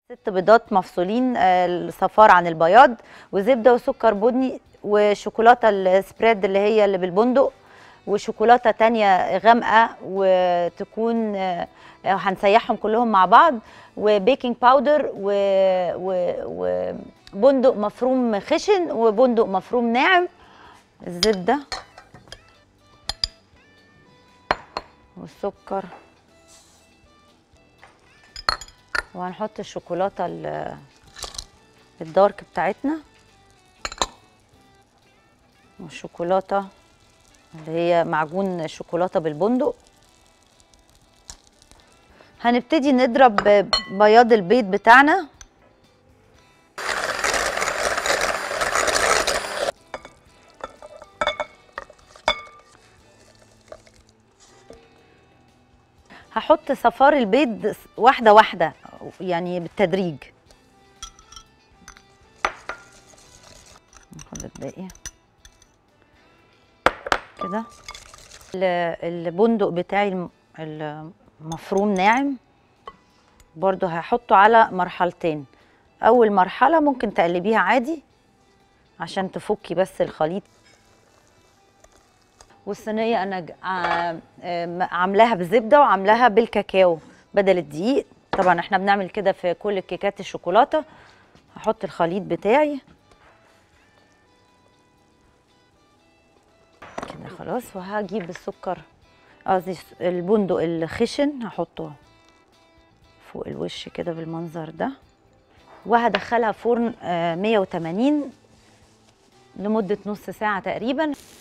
6 بيضات مفصولين الصفار عن البياض، وزبده وسكر بني وشوكولاته السبريد اللي هي اللي بالبندق، وشوكولاته تانية غامقه وتكون هنسيحهم كلهم مع بعض، وبيكنج باودر وبندق مفروم خشن وبندق مفروم ناعم. الزبده والسكر، وهنحط الشوكولاته الدارك بتاعتنا، والشوكولاته اللي هي معجون شوكولاته بالبندق. هنبتدي نضرب بياض البيض بتاعنا. هحط صفار البيض واحده واحده يعني بالتدريج. ناخد الباقي كده. البندق بتاعي المفروم ناعم برضو هحطه على مرحلتين. اول مرحله ممكن تقلبيها عادي عشان تفكي بس الخليط. والصينيه انا عاملاها بالزبده وعاملاها بالكاكاو بدل الدقيق. طبعا احنا بنعمل كده في كل كيكات الشوكولاته. هحط الخليط بتاعي كده خلاص، وهجيب السكر قصدي البندق الخشن هحطه فوق الوش كده بالمنظر ده، وهدخلها فرن 180 لمده نص ساعه تقريبا.